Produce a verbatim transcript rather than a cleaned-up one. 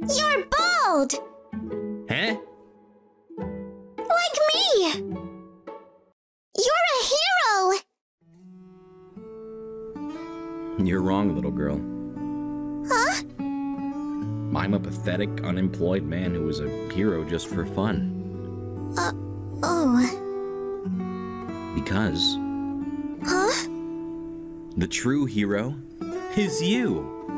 You're bald! Huh? Like me! You're a hero! You're wrong, little girl. Huh? I'm a pathetic, unemployed man who was a hero just for fun. Uh, oh. Because... Huh? the true hero is you.